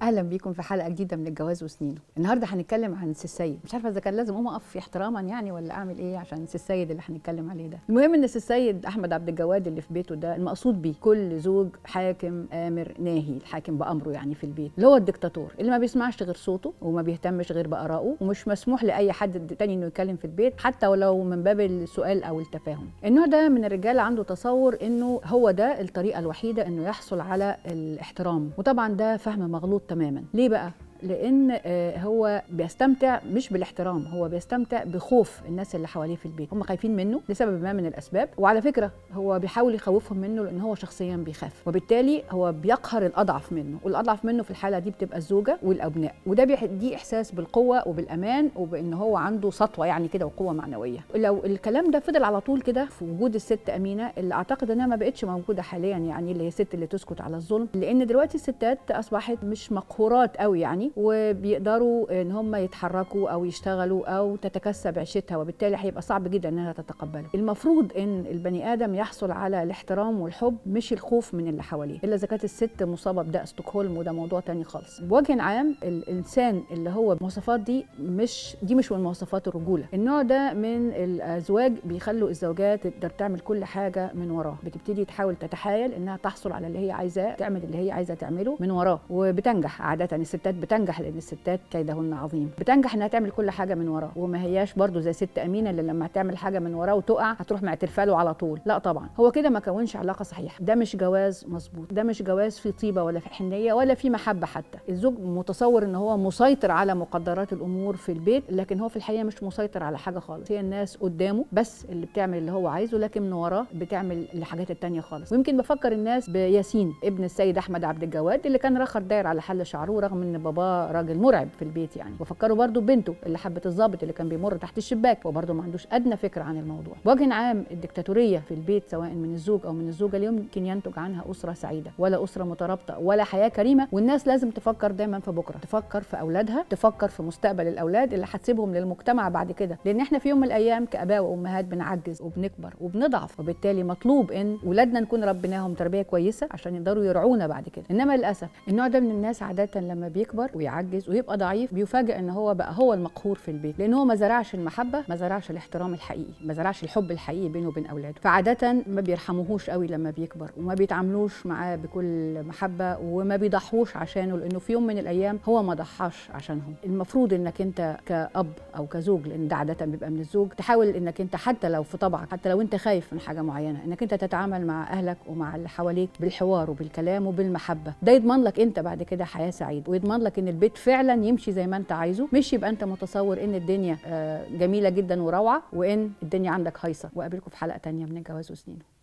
اهلا بيكم في حلقه جديده من الجواز وسنينه. النهارده هنتكلم عن سي السيد. مش عارفه اذا كان لازم اقوم اقف احتراما يعني ولا اعمل ايه عشان سي السيد اللي هنتكلم عليه ده. المهم ان سي السيد احمد عبد الجواد اللي في بيته ده المقصود بيه كل زوج حاكم امر ناهي، الحاكم بامره يعني في البيت، اللي هو الدكتاتور اللي ما بيسمعش غير صوته وما بيهتمش غير بارائه، ومش مسموح لاي حد تاني انه يتكلم في البيت حتى ولو من باب السؤال او التفاهم. النوع ده من الرجال عنده تصور انه هو ده الطريقه الوحيده انه يحصل على الاحترام، وطبعا ده فهم مغلوط تماما. ليه بقى؟ لان هو بيستمتع مش بالاحترام، هو بيستمتع بخوف الناس اللي حواليه في البيت. هم خايفين منه لسبب ما من الاسباب، وعلى فكره هو بيحاول يخوفهم منه لان هو شخصيا بيخاف، وبالتالي هو بيقهر الاضعف منه، والاضعف منه في الحاله دي بتبقى الزوجه والابناء، وده بيدي احساس بالقوه وبالامان وبان هو عنده سطوه يعني كده وقوه معنويه. لو الكلام ده فضل على طول كده في وجود الست امينه، اللي اعتقد انها ما بقتش موجوده حاليا، يعني اللي هي الست اللي تسكت على الظلم، لان دلوقتي الستات اصبحت مش مقهورات قوي يعني، وبيقدروا ان هم يتحركوا او يشتغلوا او تتكسب عيشتها، وبالتالي هيبقى صعب جدا انها تتقبله. المفروض ان البني ادم يحصل على الاحترام والحب مش الخوف من اللي حواليه، الا اذا كانت الست مصابه بداء ستوكهولم، وده موضوع تاني خالص. بوجه عام الانسان اللي هو المواصفات دي مش من مواصفات الرجوله. النوع ده من الازواج بيخلوا الزوجات تقدر تعمل كل حاجه من وراه، بتبتدي تحاول تتحايل انها تحصل على اللي هي عايزاه، تعمل اللي هي عايزه تعمله من وراه، وبتنجح عاده. الستات بتنجح لان الستات كيدهن عظيم، بتنجح انها تعمل كل حاجه من وراه، وما هياش برضو زي ست امينه اللي لما تعمل حاجه من وراه وتقع هتروح معترفه له على طول. لا طبعا، هو كده ما كونش علاقه صحيحه، ده مش جواز مظبوط، ده مش جواز في طيبه ولا في حنيه ولا في محبه حتى. الزوج متصور ان هو مسيطر على مقدرات الامور في البيت، لكن هو في الحقيقه مش مسيطر على حاجه خالص. هي الناس قدامه بس اللي بتعمل اللي هو عايزه، لكن من وراه بتعمل الحاجات التانيه خالص. ويمكن بفكر الناس بياسين ابن السيد احمد عبد الجواد اللي كان رخر داير على حل شعره رغم ان باباه راجل مرعب في البيت يعني. وفكروا برضو بنته اللي حبت الضابط اللي كان بيمر تحت الشباك، وبرضو ما عندوش ادنى فكره عن الموضوع. بوجه عام الدكتاتوريه في البيت سواء من الزوج او من الزوجه لا يمكن ينتج عنها اسره سعيده ولا اسره مترابطه ولا حياه كريمه. والناس لازم تفكر دايما في بكره، تفكر في اولادها، تفكر في مستقبل الاولاد اللي هتسيبهم للمجتمع بعد كده، لان احنا في يوم من الايام كاباء وامهات بنعجز وبنكبر وبنضعف، وبالتالي مطلوب ان ولادنا نكون ربيناهم تربيه كويسه عشان يقدروا يرعونا بعد كده. انما للاسف النوع ده من الناس عاده لما بيكبر ويعجز ويبقى ضعيف بيفاجئ ان هو بقى هو المقهور في البيت، لان هو ما زرعش المحبه، ما زرعش الاحترام الحقيقي، ما زرعش الحب الحقيقي بينه وبين اولاده، فعاده ما بيرحموهوش قوي لما بيكبر، وما بيتعاملوش معاه بكل محبه، وما بيضحوش عشانه، لانه في يوم من الايام هو ما ضحاش عشانهم. المفروض انك انت كأب او كزوج، لان ده عاده بيبقى من الزوج، تحاول انك انت حتى لو في طبعك، حتى لو انت خايف من حاجه معينه، انك انت تتعامل مع اهلك ومع اللي حواليك بالحوار وبالكلام وبالمحبه. ده يضمن لك انت بعد كده حياه سعيده، ويضمن لك ان البيت فعلا يمشي زي ما انت عايزه، مش يبقى انت متصور ان الدنيا جميله جدا وروعه وان الدنيا عندك هايصه. وقابلكم في حلقه تانيه من الجواز وسنينه.